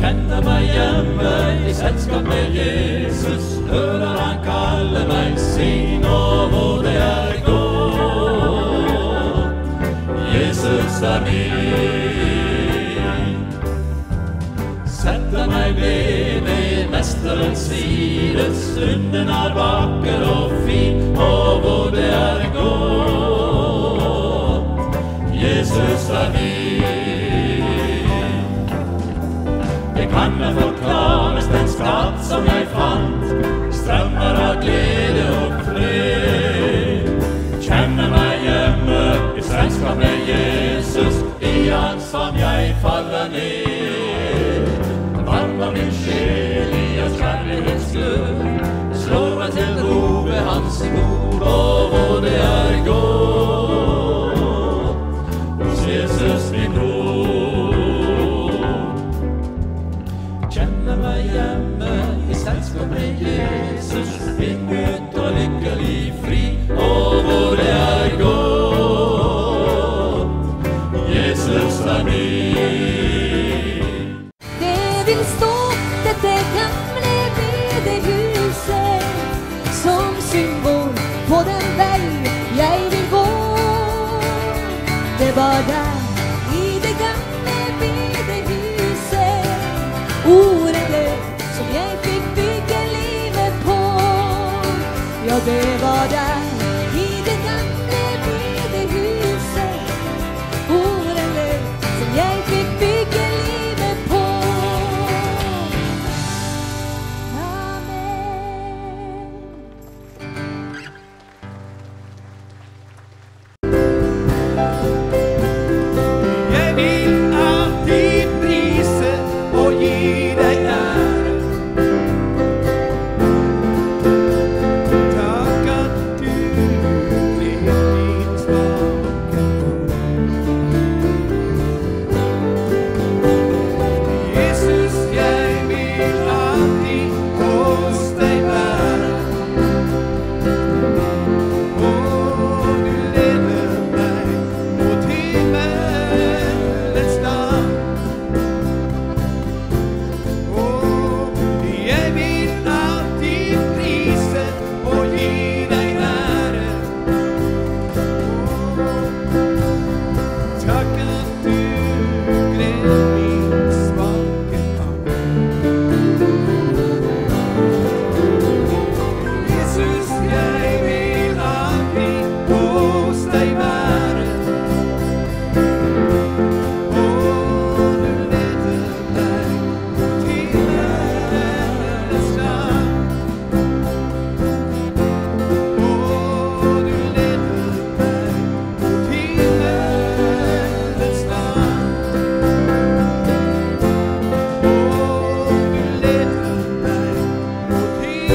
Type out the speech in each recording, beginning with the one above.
kjenner meg hjemme i selskap med Jesus, hører han kalle meg sin, og hvor det gått. Jesus min. Setter meg ved mesterens side, stunden vakker og fin, og hvor det gått. Jesus min. Det kan forklares den skatt som jeg fant, strømmer av glede og fred. Kjenner meg hjemme i selskap med Jesus, i han som jeg faller ned. Varmer min sjel i hans kjærlighetsglød, slår meg til ro ved hans ord, og hvor det gått. Hos Jesus min bror. Kjenner meg hjemme i selskap med Jesus, innbudt og lykkelig fri, og hvor det gått. Jesus min. Det vil stå dette gamle bedehuset som symbol på den vei jeg vil gå. Det var der i det gamle bedehuset ordene som jeg fikk bygge livet på. Ja, det var der i det gamle bedehuset ordene som jeg fikk bygge livet på. Jeg vil alltid prise og gi deg ære. Takk at du blir min svake hånd. Jesus, jeg vil alltid hos deg være. Og du leder meg mot himmelens land. Og jeg vil alltid prise og gi deg ære. Takk at du gled min svake hånd. Jesus, jeg vil alltid hos deg være. Og du leder meg mot himmelens land. Og du leder meg mot himmelens land. Og du leder meg mot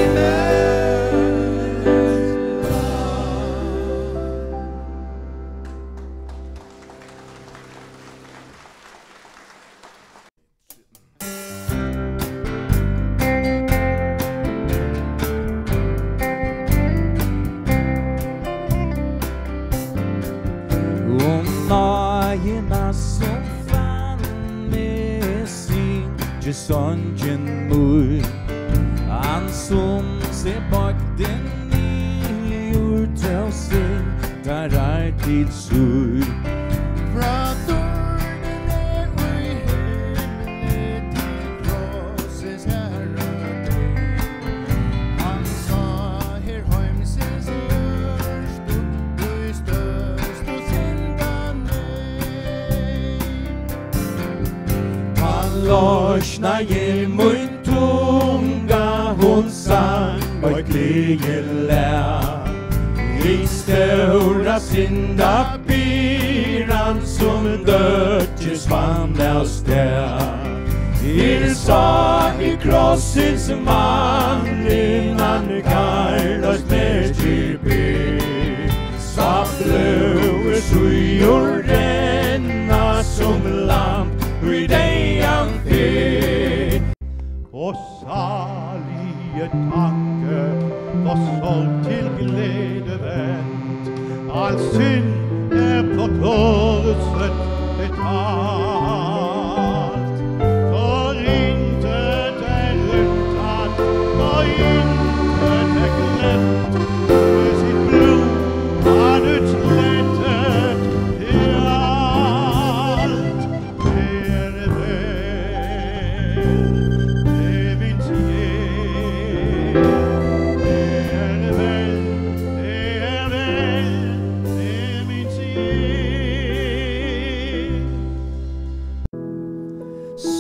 Om nagina som fann med sin Jesonjen mur, han som se bak den nyur til seg, der til sur. Fra dørene og i himmelen til krossens herre død. Han sa her heimsens størst og syndane. Han lossna i mun tunga, hon sang og gledeleg. I stora synda byran som dødjes vann av sted. sa I krossens mann innan Carlos Mertiby. Sa blöver sujor renna som lamp I dig han fick. Og salige tanke var solgt til glede vendt. All synd på korset betalt. For ingen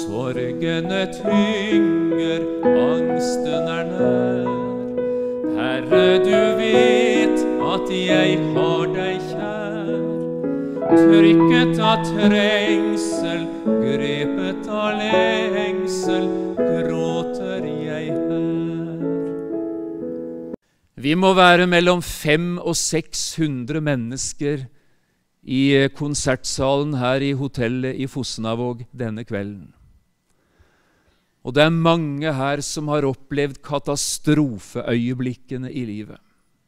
Sorgene tynger, angsten nær. Herre, du vet at jeg har deg kjær. Trykket av trengsel, grepet av lengsel, gråter jeg her. Vi må være mellom 500 og 600 mennesker i konsertsalen her i hotellet i Fosnavåg denne kvelden. Og det er mange her som har opplevd katastrofeøyeblikkene i livet.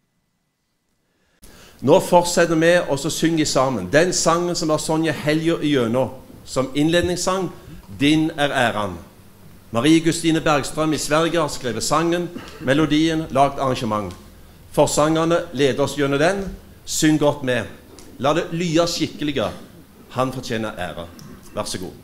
Nå fortsetter vi og så synger sammen den sangen som var Sonja Helge igjennom, som innledningssang, Din er æren. Marie Gustine Bergstrøm i Sverige har skrevet sangen, melodien, lagt arrangement. Forsangerne leder oss gjennom den, syng godt med. La det lye skikkelige, han fortjener ære. Vær så god.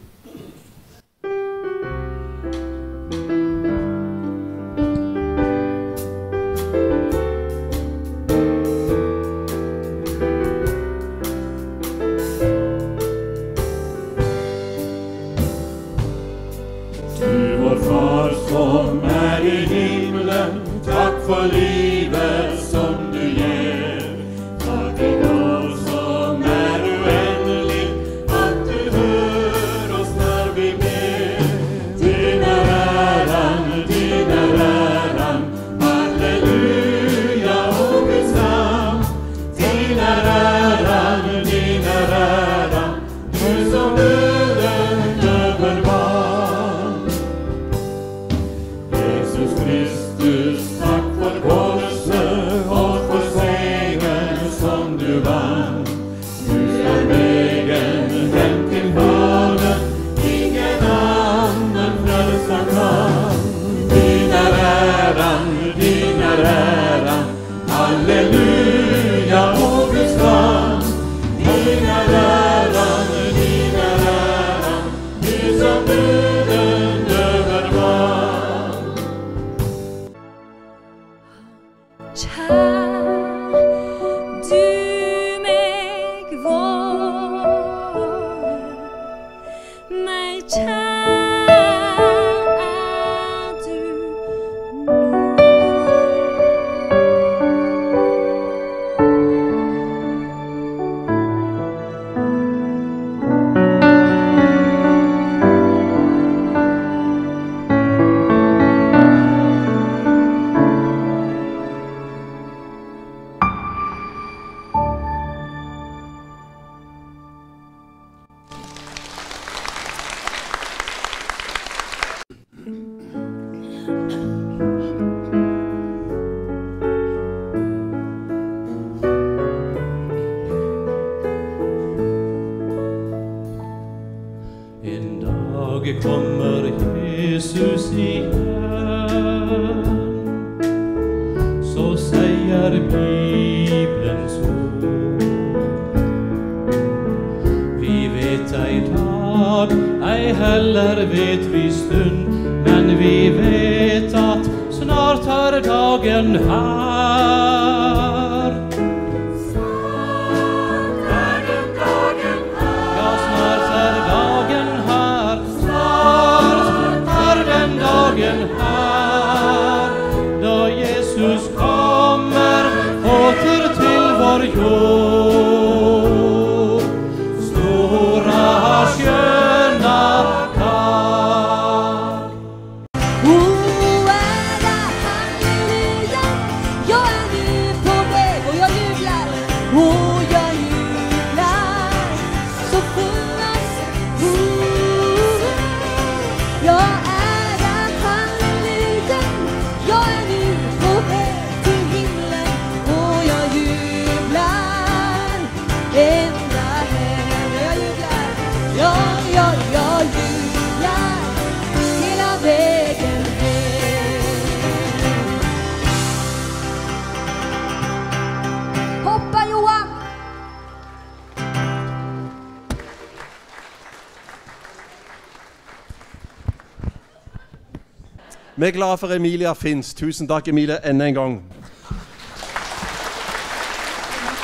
Vi er glad for Emilia Finns. Tusen takk, Emilia, enda en gang.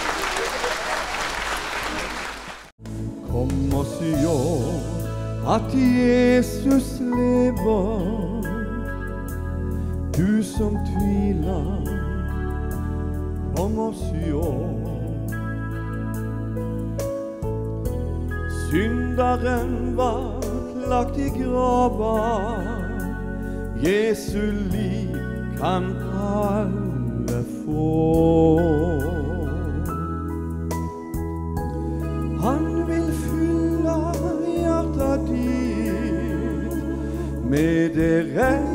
Kom og si at Jesus lever, du som tviler, kom og se. Synderen var lagt i grava, Jesu liv kan alle få. Han vil fylle hjertet ditt med det rette